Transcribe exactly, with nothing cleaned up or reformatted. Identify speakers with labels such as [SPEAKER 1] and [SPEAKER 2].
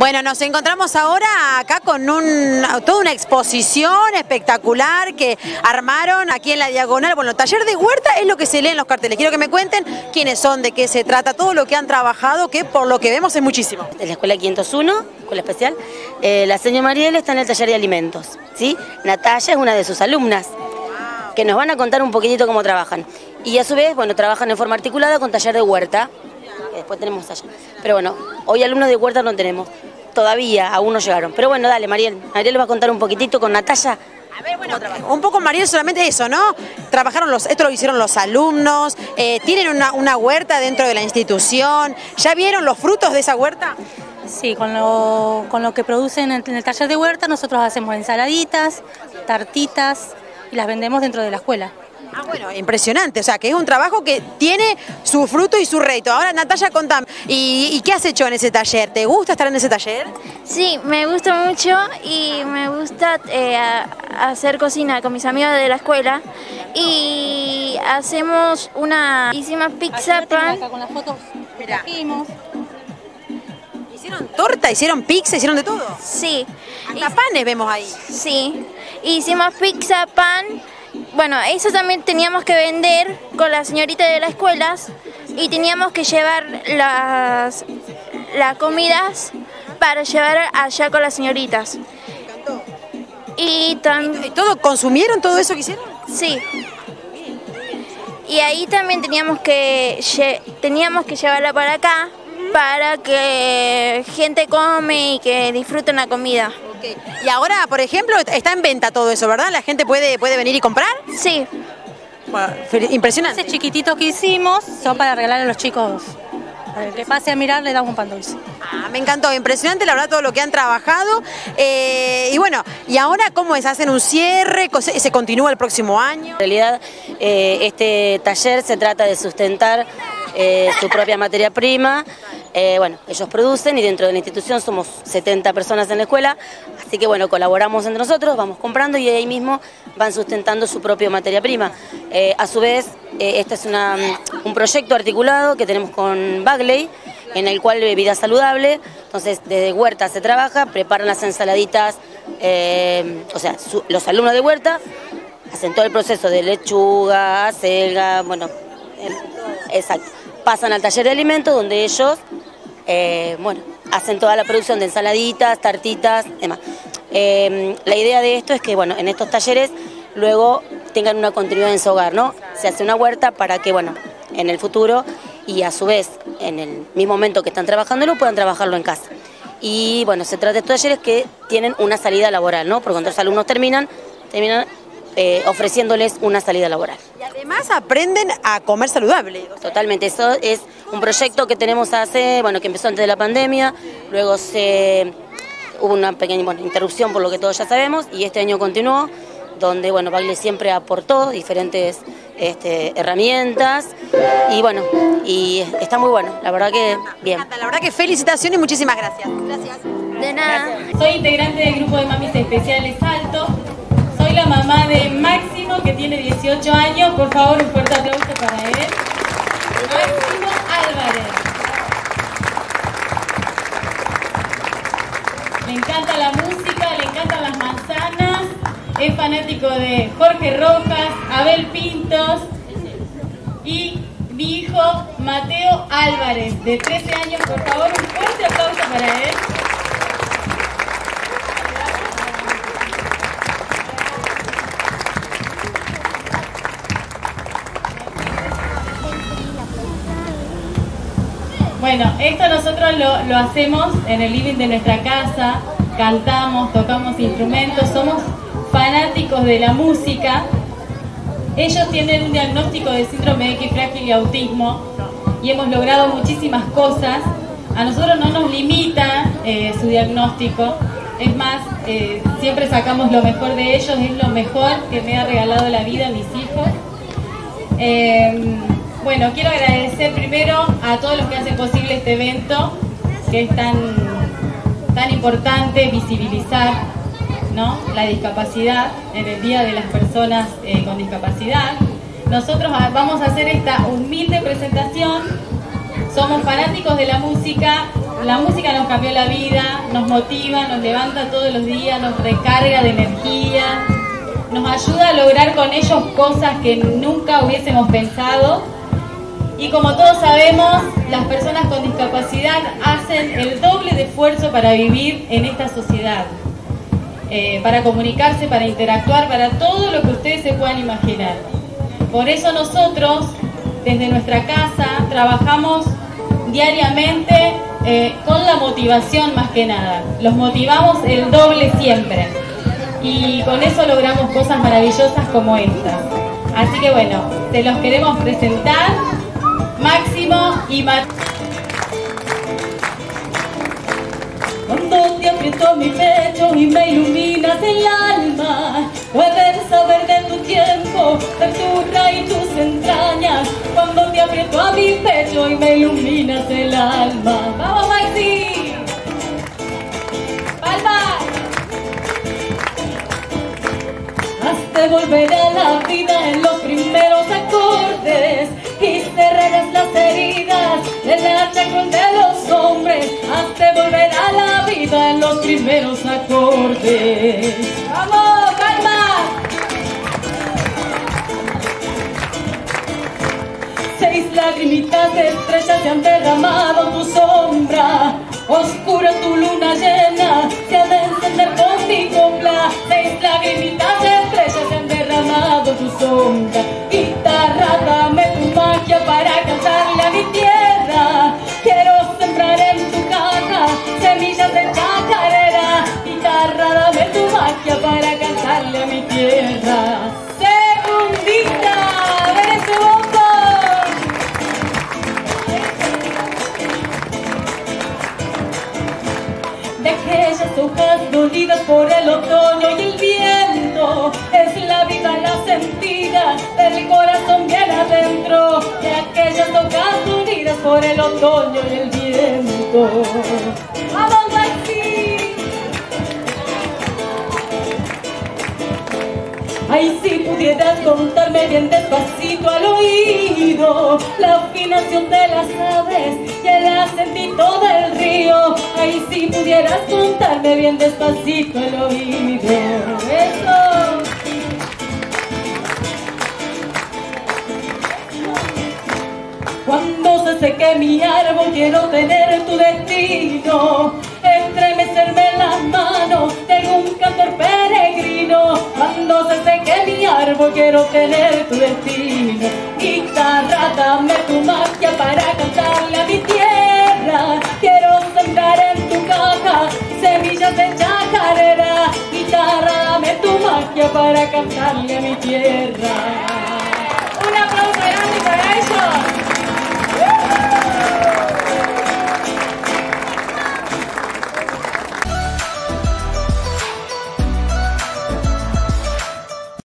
[SPEAKER 1] Bueno, nos encontramos ahora acá con un, toda una exposición espectacular que armaron aquí en la Diagonal. Bueno, taller de huerta es lo que se lee en los carteles. Quiero que me cuenten quiénes son, de qué se trata, todo lo que han trabajado, que por lo que vemos es muchísimo.
[SPEAKER 2] En la escuela quinientos uno, escuela especial, eh, la señora Mariel está en el taller de alimentos, ¿sí? Natalia es una de sus alumnas, que nos van a contar un poquitito cómo trabajan. Y a su vez, bueno, trabajan en forma articulada con taller de huerta, que después tenemos allá. Pero bueno, hoy alumnos de huerta no tenemos, todavía, aún no llegaron. Pero bueno, dale, Mariel, Mariel va a contar un poquitito con Natalia.
[SPEAKER 1] A ver, bueno, un poco, Mariel, solamente eso, ¿no? Trabajaron los, esto lo hicieron los alumnos, eh, tienen una, una huerta dentro de la institución. ¿Ya vieron los frutos de esa huerta?
[SPEAKER 3] Sí, con lo, con lo que producen en, en el taller de huerta nosotros hacemos ensaladitas, tartitas y las vendemos dentro de la escuela.
[SPEAKER 1] Ah, bueno, impresionante, o sea, que es un trabajo que tiene su fruto y su rédito. Ahora, Natalia, contame, ¿y, ¿y qué has hecho en ese taller? ¿Te gusta estar en ese taller?
[SPEAKER 4] Sí, me gusta mucho y me gusta eh, hacer cocina con mis amigos de la escuela. Y hacemos una... hicimos pizza pan.
[SPEAKER 3] Acá con las fotos que
[SPEAKER 1] Mirá.
[SPEAKER 3] trajimos.
[SPEAKER 1] ¿Hicieron torta? ¿Hicieron pizza? ¿Hicieron de todo?
[SPEAKER 4] Sí.
[SPEAKER 1] Hasta panes vemos ahí.
[SPEAKER 4] Sí. Hicimos pizza pan. Bueno, eso también teníamos que vender con la señorita de las escuelas y teníamos que llevar las, las comidas para llevar allá con las señoritas. Y también...
[SPEAKER 1] ¿Y todo consumieron todo eso que hicieron?
[SPEAKER 4] Sí. Y ahí también teníamos que, teníamos que llevarla para acá para que gente come y que disfruten la comida.
[SPEAKER 1] Okay. Y ahora, por ejemplo, está en venta todo eso, ¿verdad? ¿La gente puede, puede venir y comprar?
[SPEAKER 4] Sí.
[SPEAKER 1] Bueno, impresionante.
[SPEAKER 3] Esos chiquititos que hicimos son para regalar a los chicos. Para el que pase a mirar le damos un pan dulce.
[SPEAKER 1] Ah, me encantó, impresionante la verdad todo lo que han trabajado. Eh, y bueno, ¿y ahora cómo es? ¿Hacen un cierre? ¿Se, se continúa el próximo año?
[SPEAKER 2] En realidad, eh, este taller se trata de sustentar eh, su propia materia prima. Eh, bueno, ellos producen y dentro de la institución somos setenta personas en la escuela, así que bueno, colaboramos entre nosotros, vamos comprando y ahí mismo van sustentando su propia materia prima. Eh, a su vez, eh, este es una, un proyecto articulado que tenemos con Bagley, en el cual Vida Saludable, entonces desde huerta se trabaja, preparan las ensaladitas, eh, o sea, su, los alumnos de huerta hacen todo el proceso de lechuga, acelga, bueno, el, exacto. Pasan al taller de alimentos donde ellos, eh, bueno, hacen toda la producción de ensaladitas, tartitas, demás. Eh, la idea de esto es que, bueno, en estos talleres luego tengan una continuidad en su hogar, ¿no? Se hace una huerta para que, bueno, en el futuro y a su vez, en el mismo momento que están trabajándolo, puedan trabajarlo en casa. Y, bueno, se trata de estos talleres que tienen una salida laboral, ¿no? Porque cuando los alumnos terminan, terminan eh, ofreciéndoles una salida laboral.
[SPEAKER 1] Y además aprenden a comer saludable.
[SPEAKER 2] Totalmente, eso es un proyecto que tenemos hace, bueno, que empezó antes de la pandemia, luego se hubo una pequeña bueno, interrupción por lo que todos ya sabemos y este año continuó, donde bueno, Bagley siempre aportó diferentes este, herramientas y bueno, y está muy bueno, la verdad que bien.
[SPEAKER 1] La verdad que felicitaciones y muchísimas gracias. Gracias.
[SPEAKER 4] De nada.
[SPEAKER 5] Soy integrante del grupo de Mamis Especiales Alto. Soy la mamá de Máximo, que tiene dieciocho años. Por favor, un fuerte aplauso para él. Máximo Álvarez. Le encanta la música, le encantan las manzanas. Es fanático de Jorge Rojas, Abel Pintos y mi hijo Mateo Álvarez, de trece años. Por favor, un fuerte aplauso para él. Bueno, esto nosotros lo, lo hacemos en el living de nuestra casa, cantamos, tocamos instrumentos, somos fanáticos de la música. Ellos tienen un diagnóstico de síndrome de X frágil y autismo y hemos logrado muchísimas cosas. A nosotros no nos limita eh, su diagnóstico, es más, eh, siempre sacamos lo mejor de ellos, es lo mejor que me ha regalado la vida mis hijos. Eh, Bueno, quiero agradecer primero a todos los que hacen posible este evento, que es tan, tan importante visibilizar, ¿no?, la discapacidad en el Día de las Personas eh, con Discapacidad. Nosotros vamos a hacer esta humilde presentación, somos fanáticos de la música la música nos cambió la vida, nos motiva, nos levanta todos los días, nos recarga de energía, nos ayuda a lograr con ellos cosas que nunca hubiésemos pensado. Y como todos sabemos, las personas con discapacidad hacen el doble de esfuerzo para vivir en esta sociedad, eh, para comunicarse, para interactuar, para todo lo que ustedes se puedan imaginar. Por eso nosotros, desde nuestra casa, trabajamos diariamente eh, con la motivación más que nada. Los motivamos el doble siempre. Y con eso logramos cosas maravillosas como estas. Así que bueno, te los queremos presentar. Máximo y Mat.
[SPEAKER 6] Cuando te aprieto mi pecho y me iluminas el alma, puedes saber de tu tiempo, de tu raíz y tus entrañas. Cuando te aprieto a mi pecho y me iluminas el alma. ¡Vamos, Maxi! ¡Palmas! Hazte volver a la vida en los primeros acordes y cerrarás las heridas de la chacrón de los hombres. Hazte volver a la vida en los primeros acordes. ¡Vamos, calma! Seis lagrimitas de estrellas se han derramado en tu sombra. Oscura tu luna llena se ha de encender con mi copla. Seis lagrimitas de estrellas se han derramado en tu sombra. Guitarra, dame tu magia para cantarle a mi tierra. Quiero sembrar en tu caja semillas de chacarera. Guitarra, dame tu magia para cantarle a mi tierra. Segundita, ven ese bombo. De aquellas hojas dolidas por el otoño y el viento, es la vida la sentida del corazón bien adentro. De aquellas hojas dolidas por el otoño y el viento. ¡Vamos, Maxi! Ay, si pudieras contarme bien despacito al oído la afinación de las aves y el acentito del río. Ay, si pudieras contarme bien despacito al oído. ¡Eso! Cuando se seque mi árbol quiero tener tu destino, estremecerme en las manos de algún cantor peregrino. Cuando se seque mi árbol quiero tener tu destino. Guitarra, dame tu magia para cantarle a mi tierra. Quiero sembrar en tu caja semillas de chacarera. Guitarra, dame tu magia para cantarle a mi tierra. Un aplauso grande para ellos.